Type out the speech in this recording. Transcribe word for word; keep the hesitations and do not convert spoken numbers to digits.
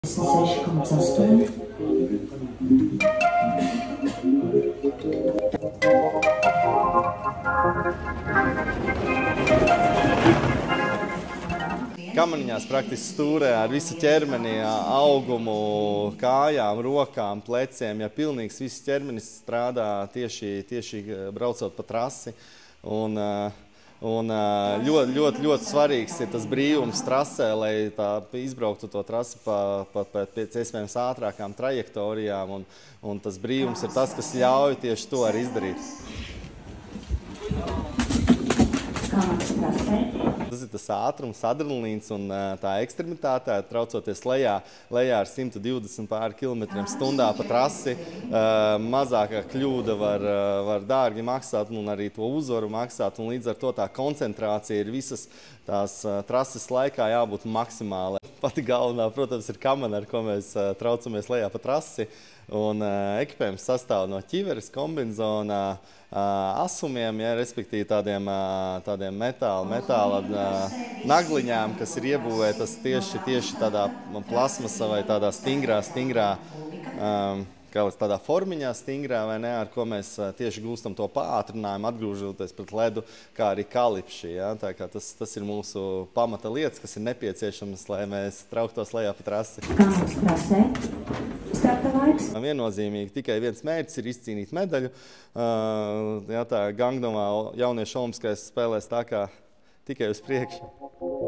seši komats astoņi. Kamaniņās praktiski stūrē ar visu ķermeni, augumu, kājām, rokām, pleciem. Ja pilnīgs viss ķermenis strādā tieši, tieši braucot pa trasi. Un, un ļoti, ļoti, ļoti svarīgs ir tas brīvums trasē, lai tā izbrauktu to trasi pa, pa, pa pēc iespējams ātrākām trajektorijām. Un, un tas brīvums ir tas, kas ļauj tieši to arī izdarīt. Tas ir tas ātrums, adrenalīns un tā ekstremitāte, traucoties lejā, lejā ar simt divdesmit pāri kilometriem stundā pa trasi. Mazākā kļūda var, var dārgi maksāt un arī to uzvaru maksāt, un līdz ar to tā koncentrācija ir visas tās trases laikā jābūt maksimāli. Pati galvenā, protams, ir kamana, ar ko mēs traucamies lejā pa trasi. Un ekipējums sastāv no ķiveres, kombinzona, asumiem, ja, respektīvi tādiem, tādiem metāla, metāla nagliņām, kas ir iebūvētas tieši, tieši tādā plasmasa vai tādā stingrā, stingrā, kā tādā formiņā stingrā, vai ne, ar ko mēs tieši gūstam to pātrinājumu, atgrūžoties pret ledu, kā arī kalipši. Ja? Tā kā tas, tas ir mūsu pamata lietas, kas ir nepieciešamas, lai mēs trauktos lejā pa trasi. Kamats trasē. Starta laiks. Viennozīmīgi tikai viens mērķis ir izcīnīt medaļu. Ja, tā Gangdomā jauniešu olimpiskais spēlēs tā kā tikai uz priekšu.